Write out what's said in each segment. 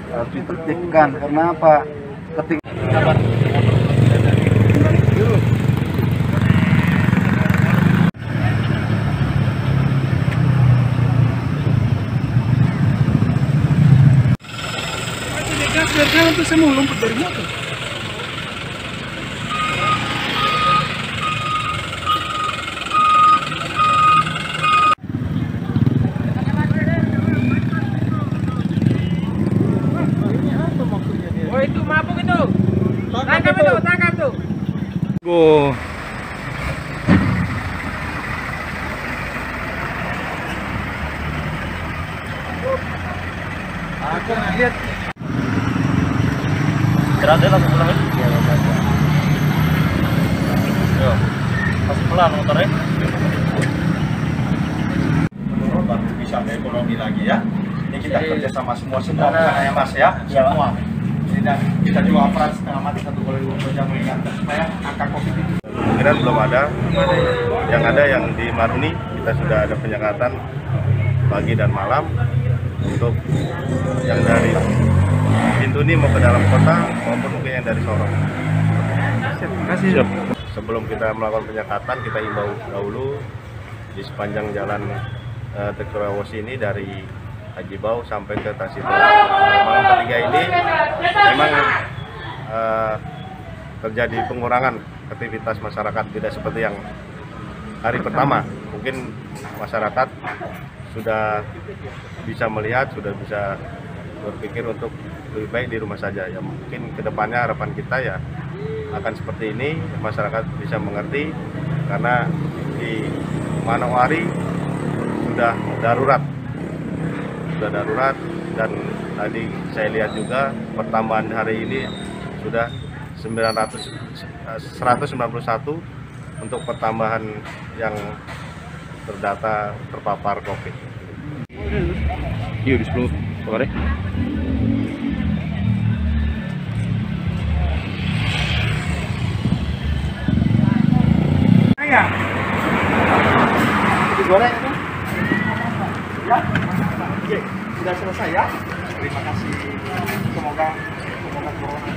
harus ditertibkan. Karena apa? Ketika biarkan untuk semua lompat dari motor. Oh itu mabuk itu. Tangkap itu, tangkap tuh. go. Aku lihat. Kerada langsung pulang aja. Iya, baca. Yo, masih pelan motornya. Menurut baru bisa ekonomi lagi ya. Ini kita kerja sama semua ya Mas ya, semua. Dan kita juga aparat setengah mati 1,5 jam mengingatkan supaya angka COVID itu. Kemungkinan belum ada. Yang ada yang di Maruni kita sudah ada penyekatan pagi dan malam untuk yang dari pintu ini mau ke dalam kota maupun mungkin yang dari Sorong. Terima kasih. Sebelum kita melakukan penyekatan, kita himbau dahulu di sepanjang jalan Tekurawosi ini dari Haji Bau sampai ke Tasito. Malam ketiga ini memang terjadi pengurangan aktivitas masyarakat, tidak seperti yang hari pertama. Mungkin masyarakat sudah bisa melihat, sudah bisa berpikir untuk lebih baik di rumah saja. Ya mungkin kedepannya harapan kita ya akan seperti ini, masyarakat bisa mengerti karena di Manokwari sudah darurat dan tadi saya lihat juga pertambahan hari ini sudah 191 untuk pertambahan yang terdata terpapar COVID. Iya di 10 sore. Ya. Digoreng itu. Ya. Oke, sudah selesai ya. Terima kasih. Semoga corona.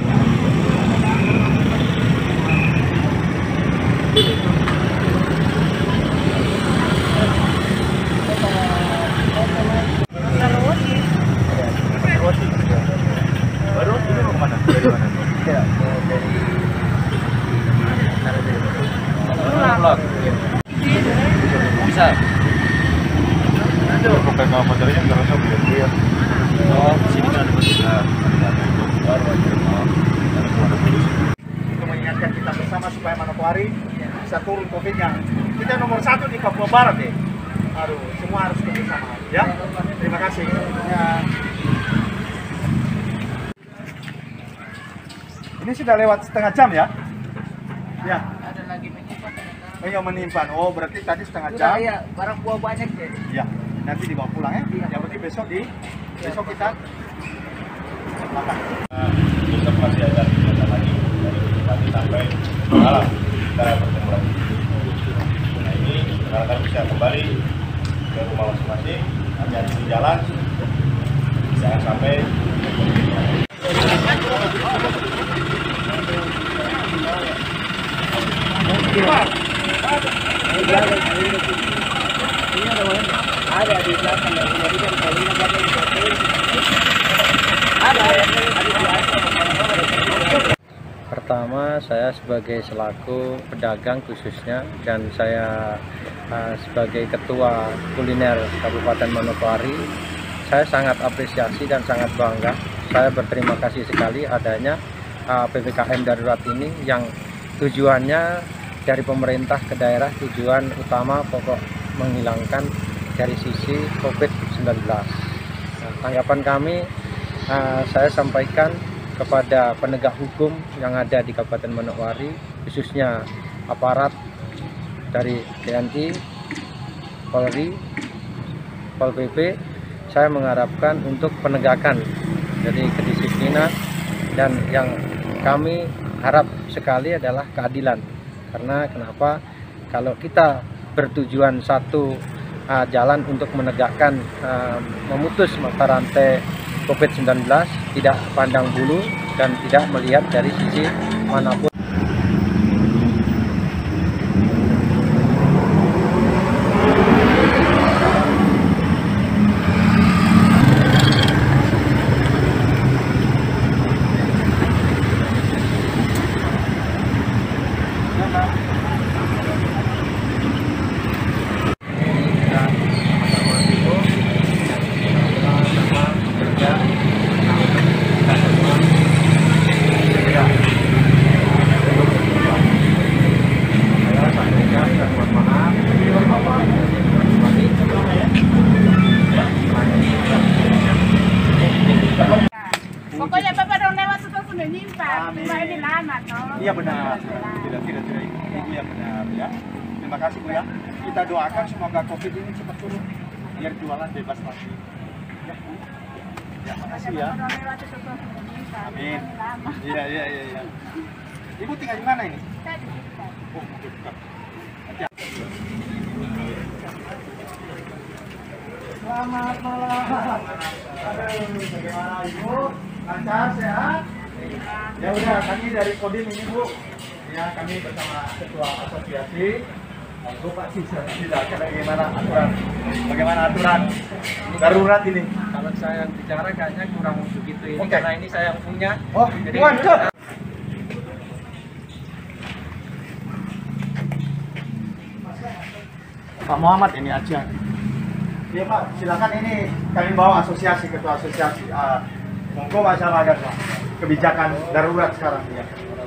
Baru ini mau kemana? Dari mana? Ya, dari bisa. Itu pakai kapal motornya nggak usah beli dia. Oh, sini kan ada besar. Untuk mengingatkan kita bersama supaya Manokwari bisa turun COVID-nya. Kita nomor 1 di Papua Barat deh. Aduh, semua harus bersama ya. Terima kasih. Ya. Ini sudah lewat setengah jam ya? Ya. Ada lagi menyimpan. Oh, yang menyimpan. Oh, berarti tadi setengah jam. Iya, barang buah banyak deh. Ya. Nanti dibawa pulang ya. Yang penting besok kita makan. Besok masih ada kegiatan lagi dari pagi sampai malam kita bertemu lagi. Nah ini rekan-rekan bisa kembali ke rumah masing-masing, hati-hati di jalan, jangan sampai Ada di belakang yang menjadikan kalian Pertama, saya sebagai selaku pedagang khususnya dan saya sebagai ketua kuliner Kabupaten Manokwari, saya sangat apresiasi dan sangat bangga. Saya berterima kasih sekali adanya PPKM darurat ini yang tujuannya dari pemerintah ke daerah, tujuan utama pokok menghilangkan dari sisi COVID-19. Tanggapan kami, saya sampaikan kepada penegak hukum yang ada di Kabupaten Manokwari, khususnya aparat dari TNI, Polri, Pol PP, saya mengharapkan untuk penegakan dari kedisiplinan, dan yang kami harap sekali adalah keadilan. Karena kenapa? Kalau kita bertujuan satu jalan untuk menegakkan, memutus mata rantai COVID-19, tidak pandang bulu dan tidak melihat dari sisi manapun. Pokoknya Bapak dong lewat itu sudah nyimpan. Cuma ini lama toh. Iya benar. Tidak itu yang benar ya. Terima kasih Bu ya. Kita doakan semoga COVID ini cepat turun biar jualan bebas lagi. Ya Bu. Ya, makasih ya. Bapak dong lewat itu sudah nyimpan. Amin. Lama. Iya. Ibu tinggal di mana ini? Saya di sini. Oh, dekat. Selamat malam. Aduh, bagaimana Ibu? Lancar, sehat? Ya udah, kami dari Kodim ini Bu. Ya, kami bersama Ketua Asosiasi. Bu Pak Sisa, tidak bagaimana aturan darurat ini? Kalau saya yang bicara kayaknya kurang begitu ini, Oke. karena ini saya yang punya. Oh, Jadi, mantap. Pak Muhammad ini aja. Iya Pak, silakan ini kami bawa asosiasi, ketua asosiasi. Monggo masyarakat Pak. Kebijakan darurat sekarang ya.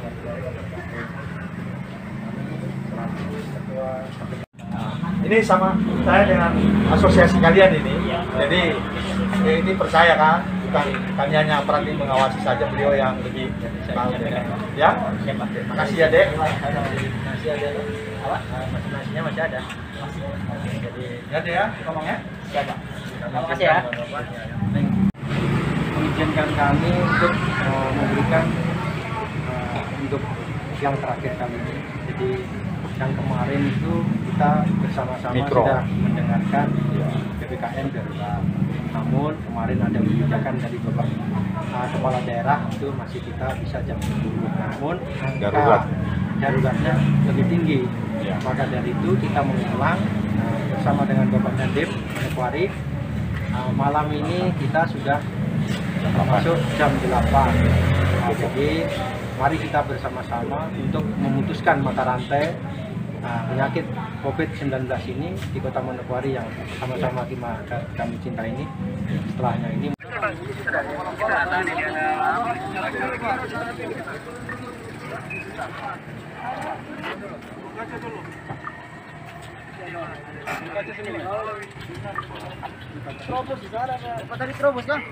Ini sama saya dengan asosiasi kalian ini. Jadi ini percaya kan, bukan kami hanya perhati mengawasi saja, beliau yang lebih tahu ya. Makasih ya Dek. Masih ada apa? Nasinya masih ada. Jadi Ya Dek ya, ngomongnya. siapa? Terima kasih ya. Mengizinkan kami untuk memberikan untuk yang terakhir kali ini. Jadi yang kemarin itu kita bersama-sama sudah mendengarkan PPKM darurat. Namun kemarin ada kebijakan dari Bapak Kepala Daerah itu masih kita bisa jam 10. Namun angka daruratnya lebih tinggi. Maka dari itu kita mengulang bersama dengan Bapak Dandim Manokwari. Malam ini kita sudah masuk jam 8. Jadi mari kita bersama-sama untuk memutuskan mata rantai penyakit COVID-19 ini di Kota Manokwari yang sama-sama kami cinta ini. Setelahnya ini Tadi terobos kan?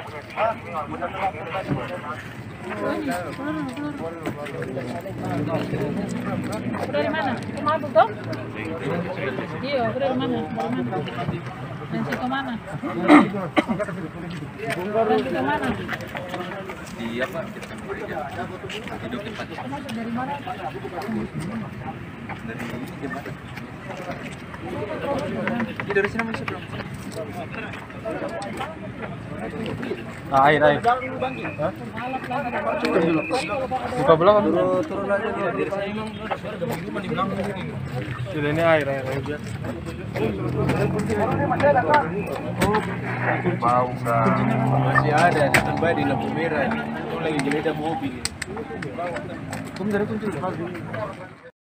Dari mana? Mabuk toh? Iya, dari mana? Dan situ mana? Dan situ mana? iya Pak, Dari mana? dari sini masih belum. Air. Buka belakang Turun aja dulu dari saya emang di belakang sini. Sudah ini air aja. Bau Masih ada tambah di lampu merah. Lagi geledah mobil. Kamu dari kunci.